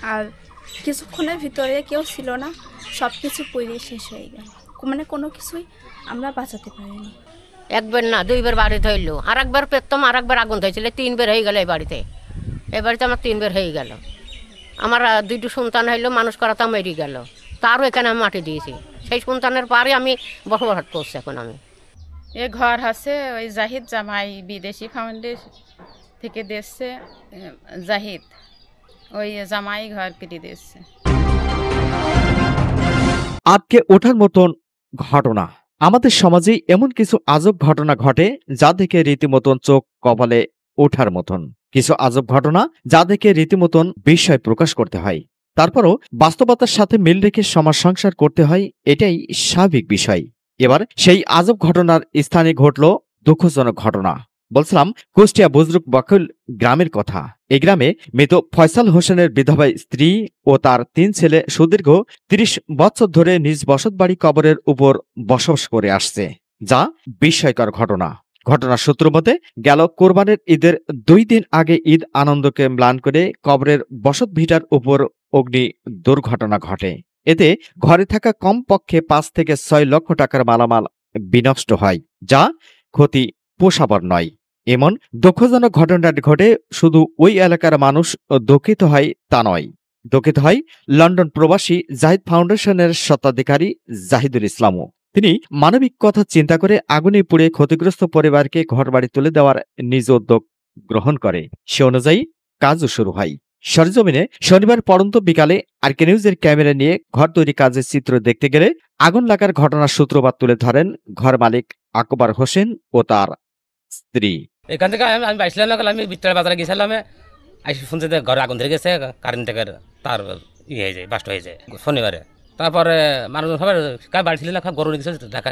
আর কিছুক্ষণের ভিতরে কেউ ছিল না, সব কিছু পুড়ে শেষ হয়ে গেল। মানে কোনো কিছুই আমরা বাঁচাতে পারিনি। একবার না দুইবার বাড়ি ধরল, আর একবার পেতাম, আর একবার আগুন ধরেছিল, 3 বের হয়ে গেল এই বাড়িতে। এই বাড়িতে আমার 3 বের হয়ে গেল। আমার 2টো সন্তান হইলো, মানুষ করাতাম মেরে গেল, তারও এখানে আমি মাটি দিয়েছি। সেই সন্তানের পারে আমি বসবাস করছি এখন। আমি এ ঘর আছে ওই জাহিদ জামাই বিদেশি ফাউন্ডেশন থেকে দিচ্ছে, জাহিদ ওই জামাই ঘর কেটে দিচ্ছে। আটকে ওঠার মতন ঘটনা। আমাদের সমাজে এমন কিছু আজব ঘটনা ঘটে যা দেখে রীতিমতন চোখ কপালে ওঠার মতন। কিছু আজব ঘটনা যা দেখে রীতিমতন বিস্ময় প্রকাশ করতে হয়। তারপরও বাস্তবতার সাথে মিল রেখে সমাজ সংসার করতে হয়, এটাই স্বাভাবিক বিষয়। এবার সেই আজব ঘটনার স্থানে ঘটল দুঃখজনক ঘটনা। বলছিলাম কুষ্টিয়া বুজরুক বকুল গ্রামের কথা। এই গ্রামে মৃত ফয়সাল হোসেনের বিধবা স্ত্রী ও তার 3 ছেলে সুদীর্ঘ 30 বছর ধরে নিজ বসতবাড়ি কবরের উপর বসবাস করে আসছে, যা বিস্ময়কর ঘটনা। ঘটনার সূত্র মতে গেল কোরবানের ঈদের 2 দিন আগে ঈদ আনন্দকে ম্লান করে কবরের বসত ভিটার উপর অগ্নি দুর্ঘটনা ঘটে। এতে ঘরে থাকা কমপক্ষে 5 থেকে 6 লক্ষ টাকার মালামাল বিনষ্ট হয়, যা ক্ষতি পোষাবার নয়। এমন দুঃখজনক ঘটনাটি ঘটে শুধু ওই এলাকার মানুষ দুঃখিত হয় তা নয়, দুঃখিত হয় লন্ডন প্রবাসী জাহিদ ফাউন্ডেশনের স্বত্বাধিকারী জাহিদুল ইসলামও। তিনি মানবিক কথা চিন্তা করে আগুনে পুড়ে ক্ষতিগ্রস্ত পরিবারকে ঘরবাড়ি তুলে দেওয়ার নিজ উদ্যোগ গ্রহণ করে। সে অনুযায়ী কাজও শুরু হয়। সরেজমিনে শনিবার পড়ন্ত বিকালে আরকে নিউজের ক্যামেরা নিয়ে ঘর তৈরি কাজের চিত্র দেখতে গেলে আগুন লাগার ঘটনার সূত্রপাত তুলে ধরেন ঘর মালিক আকবর হোসেন ও তার স্ত্রী। এখান থেকে আমি বাইছিলাম না, আমি বিট্টার বাজারে গেছিলাম, শুনছি যে ঘরে আগুন ধরে গেছে, কারেন্ট থেকে তার হয়ে যায়, বাস্ট হয়ে যায় শনিবারে। তারপরে মানুষজন সবাই কাজ বাড়ি ছিল না, গরু নিয়ে গেছে ঢাকা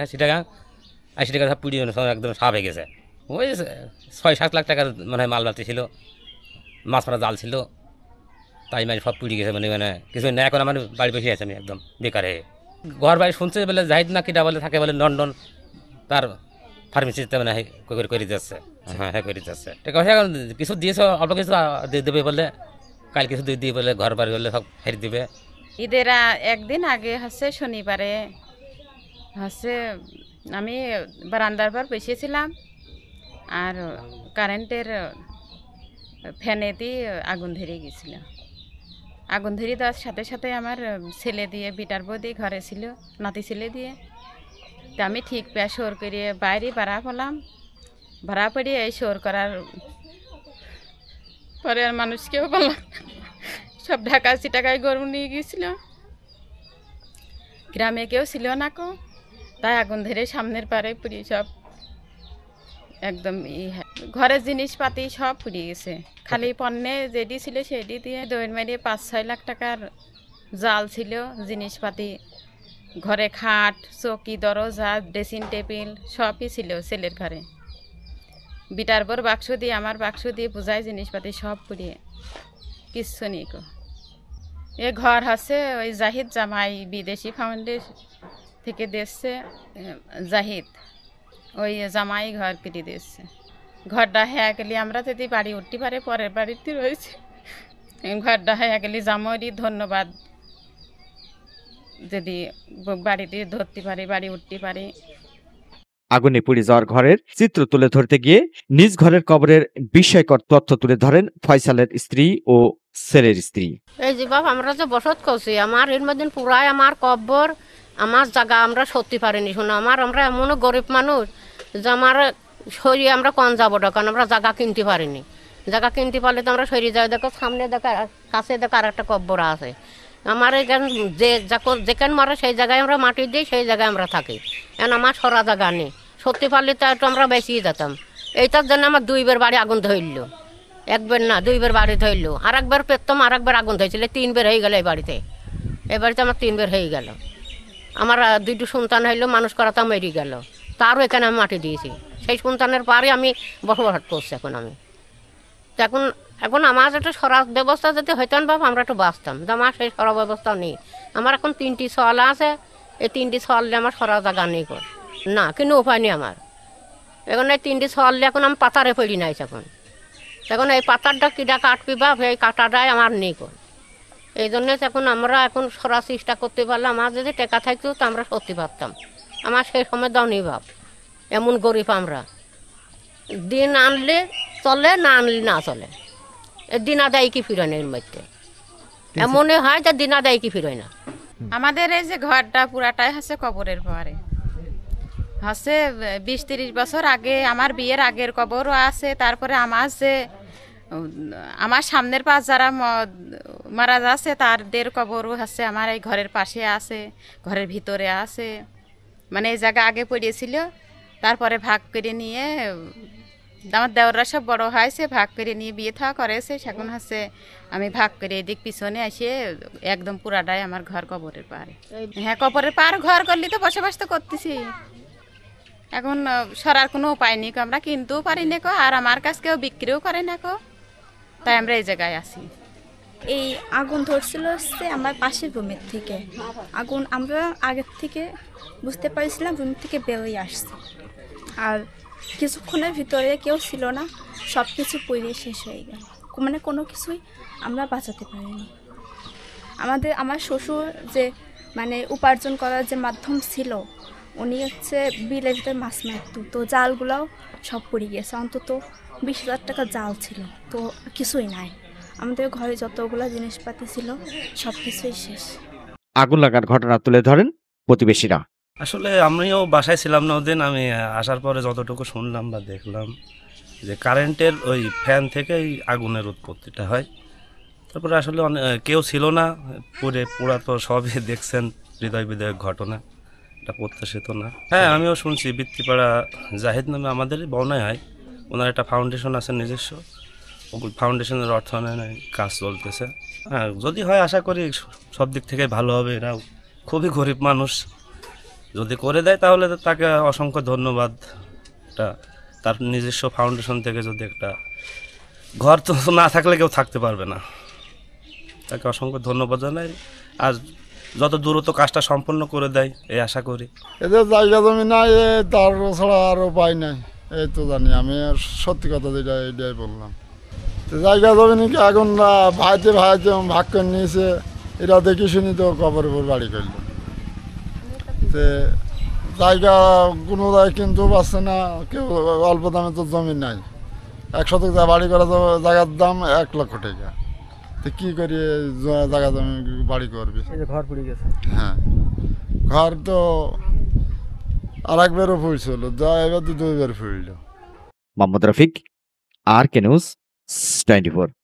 80 টাকা সব পুড়িয়ে একদম সাফ হয়ে গেছে। ওই 6-7 লাখ টাকার মানে মাল বাতি ছিল, মাছ মারা জাল ছিল, তাই মানে সব পুড়ে গেছে। মানে কিছু না, এখন আমার বাড়ি বসে আছে আমি একদম বেকার হয়ে। ঘর বাড়ি শুনছে বলে জাহিদ না কিটা বলে থাকে বলে লন্ডন, তার ফার্মেসিতে মানে করে যাচ্ছে। হ্যাঁ করে যাচ্ছে। ঠিক আছে, এখন কিছু দিয়েছে, অল্প কিছু দিয়ে দেবে বলে, কাল কিছু দিয়ে বলে ঘর বাড়ি হলে সব ফেরি দেবে। ঈদের একদিন আগে হচ্ছে শনিবারে হচ্ছে আমি বারান্দার পর বসেছিলাম, আর কারেন্টের ফ্যানে দিয়ে আগুন ধরে গেছিল। আগুন ধরে দেওয়ার সাথে সাথে আমার ছেলে দিয়ে বিটার বৌদি ঘরে ছিল, নাতি ছেলে দিয়ে। তা আমি ঠিক পেয়ে শোর করে বাইরে ভাড়া পেলাম। ভাড়া পড়িয়ে এই শোর করার পরে আর মানুষকেও বললাম, সব ঢাকা চিটাকায় গরু নিয়ে গিয়েছিল, গ্রামে কেউ ছিল না কো, তাই আগুন ধরে সামনের পারে পুড়ি সব একদম ঘরের জিনিসপাতি সব পুড়িয়ে গেছে। খালি পণ্যে যেটি ছিল সেটি দিয়ে দৈন মারিয়ে 5-6 লাখ টাকার জাল ছিল, জিনিসপাতি ঘরে খাট, চৌকি, দরজা, ড্রেসিং টেবিল সবই ছিল ছেলের ঘরে। বিটার পর বাক্স দিয়ে, আমার বাক্স দিয়ে বোঝায় জিনিসপাতি সব পুড়িয়ে কিচ্ছু নেই কো। এ ঘর আছে ওই জাহিদ জামাই বিদেশি ফাউন্ডেশন থেকে দিচ্ছে, জাহিদ ওই জামাই ঘর কেটে দিচ্ছে। ঘরটা হ্যাঁ গেলে আমরা যদি বাড়ি উঠতে পারে, পরের বাড়িতে রয়েছে, ঘরটা হ্যাঁ গেলে জামাইরই ধন্যবাদ, যদি বাড়িতে ধরতে পারি, বাড়ি উঠতে পারি। আগুনে পুড়ে যাওয়ার ঘরের চিত্র তুলে ধরতে গিয়ে নিজ ঘরের কবরের বিস্ময়কর তথ্য তুলে ধরেন ফয়সালের স্ত্রী ও ছেলের স্ত্রী। এই যে বাপ, আমরা যে বসত করছি, আমার এর মধ্যে পুরাই আমার কব্বর, আমার জায়গা আমরা সত্যি পারিনি। শোনো, আমরা এমনও গরিব মানুষ যে আমার সরিয়ে আমরা কন যাবো, কারণ আমরা জায়গা কিনতে পারিনি। জায়গা কিনতে পারলে তো আমরা সরিয়ে যাই। দেখো সামনে দেখা, কাছে দেখো আর একটা কব্বর আছে। আমার এখানে যেখানে মারে সেই জায়গায় আমরা মাটি দিই, সেই জায়গায় আমরা থাকি। এখন আমার সরা জায়গা নেই, সত্যি পারলে তো একটু আমরা বেশিয়ে যেতাম। এইটার জন্য আমার 2 বের বাড়ি আগুন ধরল, একবার না 2 বের বাড়ি ধরল, আর একবার পেতাম, আর একবার আগুন ধরেছিল, 3 বের হয়ে গেল এই বাড়িতে। এই বাড়িতে আমার 3 বের হয়ে গেল। আমার 2টো সন্তান হইলো, মানুষ করাতাম মেরে গেল, তারও এখানে আমি মাটি দিয়েছি। সেই সন্তানের পারে আমি বসবাস করছি এখন। আমি তো এখন আমার একটা সরা ব্যবস্থা যদি হইতাম বাপ, আমরা একটু বাঁচতাম। আমার সেই সরা ব্যবস্থা নেই। আমার এখন 3টি ছল আছে, এই 3টি ছলে আমার সরা জায়গা নেই কর না, কিন্তু উপায় নেই আমার। এখন এই 3টি ছলে এখন আমি পাতারে পড়ি নাই এখন। এখন এই পাতারটা কিটা কাটবি বাপ, এই কাটাটাই আমার নেই কর। এই জন্য এখন আমরা এখন সরার চেষ্টা করতে পারলে আমার যদি টেকা থাকতো তো আমরা সত্যি পারতাম। আমার সেই সময় দাও নেই ভাব, এমন গরিব আমরা, দিন আনলে চলে, না আনলে না চলে। দিন আদায় কি ফিরে না এর মধ্যে, এমনই হয় যে দিন আদায় কি ফিরে না। আমাদের এই যে ঘরটা পুরাটাই হচ্ছে কবরের পরে, হচ্ছে 20-30 বছর আগে আমার বিয়ের আগের কবরও আছে। তারপরে আমার যে আমার সামনের পাশ যারা মারা যাচ্ছে তাদের কবরও হচ্ছে আমার এই ঘরের পাশে আছে, ঘরের ভিতরে আছে। মানে এই জায়গা আগে পড়িয়েছিল, তারপরে ভাগ করে নিয়ে আমার দেওররা সব বড় হয়েছে, ভাগ করে নিয়ে বিয়ে থাওয়া করেছে। এখন হচ্ছে আমি ভাগ করে এদিক পিছনে এসে একদম পুরাটাই আমার ঘর কবরের পাড়ে। হ্যাঁ, কবরের পাড় ঘর করলে তো বসবাস তো করতেছি। এখন সরার কোনো উপায় নেই, আমরা কিনতেও পারি না কো, আর আমার কাছে কেউ বিক্রিও করে না কো, তাই আমরা এই জায়গায় আছি। এই আগুন ধরছিল হচ্ছে আমার পাশের রুমের থেকে। আগুন আমরা আগের থেকে বুঝতে পারছিলাম রুম থেকে বেরোয় আসছে, আর কিছুক্ষণের ভিতরে কেউ ছিল না, সব কিছু পুড়িয়ে শেষ হয়ে গেল। মানে কোনো কিছুই আমরা বাঁচাতে পারিনি। আমার শ্বশুর যে মানে উপার্জন করার যে মাধ্যম ছিল, উনি হচ্ছে বিলের ভিতরে মাছ মারত, তো জালগুলাও সব পুড়ে গেছে। অন্তত 20,000 টাকা জাল ছিল, তো কিছুই নাই। আমাদের ঘরে যতগুলো জিনিসপাতি ছিল সব কিছুই শেষ। আগুন লাগার ঘটনা তুলে ধরেন প্রতিবেশীরা। আসলে আমিও বাসায় ছিলাম না ওদিন। আমি আসার পরে যতটুকু শুনলাম বা দেখলাম যে কারেন্টের ওই ফ্যান থেকেই আগুনের উৎপত্তিটা হয়। তারপরে আসলে কেউ ছিল না, পুরা তো সবই দেখছেন, হৃদয় বিদায়ক ঘটনা, এটা প্রত্যাশিত না। হ্যাঁ, আমিও শুনছি বৃত্তিপাড়া জাহিদ নামে আমাদেরই বর্ণায় হয়, ওনার একটা ফাউন্ডেশন আছে নিজস্ব, ফাউন্ডেশনের অর্থায়নে কাজ চলতেছে। হ্যাঁ, যদি হয় আশা করি সব দিক থেকে ভালো হবে। এরাও খুবই গরিব মানুষ, যদি করে দেয় তাহলে তো তাকে অসংখ্য ধন্যবাদ। তার নিজস্ব ফাউন্ডেশন থেকে যদি একটা ঘর তো না থাকলে কেউ থাকতে পারবে না, তাকে অসংখ্য ধন্যবাদ জানাই। আর যত দ্রুত কাজটা সম্পন্ন করে দেয় এই আশা করি। এদের জায়গা জমি নাই, তার ছাড়া আর উপায় নাই। এই তো জানি, আমি আর সত্যি কথা যেটা এটাই বললাম। তো জায়গা জমি নাকি এখন ভাইতে ভাগ করে নিয়েছে, এরা দেখি শুনি তো কবর উপর বাড়ি করলো। তো জায়গা কোনো জায়গায় কিনতেও পারছে না কেউ, অল্প দামে তো জমি নাই। 1 শতক বাড়ি করা জায়গার দাম 1 লক্ষ টাকা। তো কী করি জায়গা জমি বাড়ি করবি? ঘর পুড়ে গেছে। হ্যাঁ, ঘর তো আর একবারও ফুলছিল, এবার তো 2বার ফুলল। Mohammad Rafiq, RK News 24।